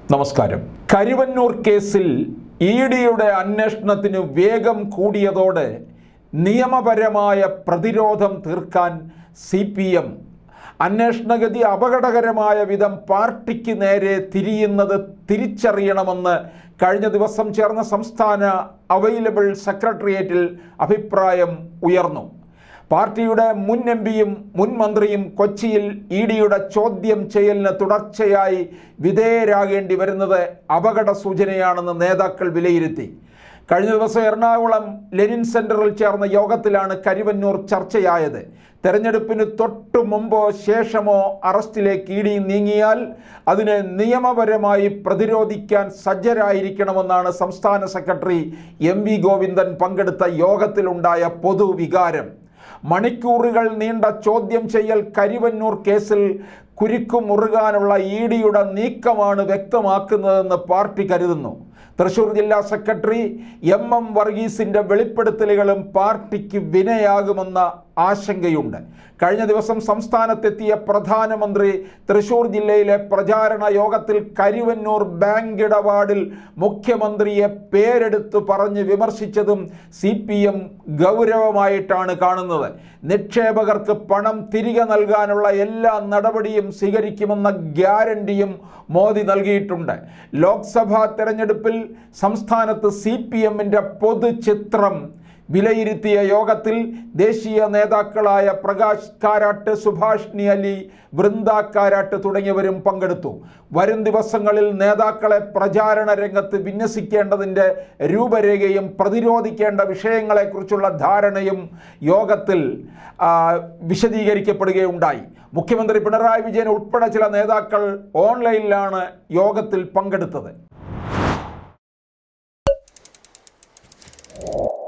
നമസ്കാരം. കരുവന്നൂർ കേസിൽ ഇഡിയുടെ അന്വേഷണത്തിന് വേഗം കൂടിയതോടെ നിയമപരമായ പ്രതിരോധം തീർക്കാൻ CPM അന്വേഷണഗതി അപകടകരമായ വിധം പാർട്ടിക്ക് നേരെ തിരിയുന്നത് തിരിച്ചറിയണമെന്ന് കഴിഞ്ഞ ദിവസം ചേർന്ന സംസ്ഥാന അവൈലബിൾ സെക്രട്ടേറിയറ്റിൽ അഭിപ്രായം ഉയർന്നു. പാർട്ടിയുടെ മുൻ എംപിയും മുൻ മന്ത്രിയും കൊച്ചിയിൽ ഇഡിയുടെ ചോദ്യം ചെയ്യലിന് തുടർച്ചയായി വിധേയരാകേണ്ടി വരുന്നത് അപകട സൂചനയാണെന്ന് നേതാക്കൾ വിലയിരുത്തി. കഴിഞ്ഞ ദിവസം എറണാകുളം ലെനിൻ സെന്ററിൽ ചേർന്ന യോഗത്തിലാണ് കരുവന്നൂർ ചർച്ചയായത്. തെരഞ്ഞെടുപ്പിന് തൊട്ടു മുമ്പോ ശേഷമോ അറസ്റ്റിലേക്ക് ഇഡി നീങ്ങിയാൽ അതിനെ നിയമപരമായി പ്രതിരോധിക്കാൻ സജ്ജരായിരിക്കണമെന്നാണ് സംസ്ഥാന സെക്രട്ടറി MV ഗോവിന്ദൻ പങ്കെടുത്ത യോഗത്തിലുണ്ടായ പൊതുവികാരം. മണിക്കൂറുകൾ നീണ്ട ചോദ്യം ചെയ്യൽ കരുവന്നൂർ കേസിൽ കുരുക്കുമുറുകാനുള്ള ഇഡിയുടെ നീക്കമാണ് വ്യക്തമാക്കുന്നതെന്ന് പാർട്ടി കരുതുന്നു. തൃശൂർ ജില്ലാ സെക്രട്ടറി MM വർഗീസിൻ്റെ വെളിപ്പെടുത്തലുകളും പാർട്ടിക്ക് വിനയാകുമെന്ന ആശങ്കയുണ്ട്. കഴിഞ്ഞ ദിവസം സംസ്ഥാനത്തെത്തിയ പ്രധാനമന്ത്രി തൃശൂർ ജില്ലയിലെ പ്രചാരണ യോഗത്തിൽ കരുവന്നൂർ ബാങ്ക് ഇടപാടിൽ മുഖ്യമന്ത്രിയെ പേരെടുത്ത് പറഞ്ഞ് വിമർശിച്ചതും CPM ഗൗരവമായിട്ടാണ് കാണുന്നത്. നിക്ഷേപകർക്ക് പണം തിരികെ നൽകാനുള്ള എല്ലാ നടപടിയും സ്വീകരിക്കുമെന്ന ഗ്യാരണ്ടിയും മോദി നൽകിയിട്ടുണ്ട്. ലോക്സഭാ തെരഞ്ഞെടുപ്പിൽ സംസ്ഥാനത്ത് CPMൻ്റെ പൊതുചിത്രം വിലയിരുത്തിയ യോഗത്തിൽ ദേശീയ നേതാക്കളായ പ്രകാശ് കാരാട്ട്, സുഭാഷ്ണി അലി, വൃന്ദ കാരാട്ട് തുടങ്ങിയവരും പങ്കെടുത്തു. വരും ദിവസങ്ങളിൽ നേതാക്കളെ പ്രചാരണ രംഗത്ത് വിന്യസിക്കേണ്ടതിൻ്റെ രൂപരേഖയും പ്രതിരോധിക്കേണ്ട വിഷയങ്ങളെക്കുറിച്ചുള്ള ധാരണയും യോഗത്തിൽ വിശദീകരിക്കപ്പെടുകയുണ്ടായി. മുഖ്യമന്ത്രി പിണറായി വിജയൻ ഉൾപ്പെടെ ചില നേതാക്കൾ ഓൺലൈനിലാണ് യോഗത്തിൽ പങ്കെടുത്തത്.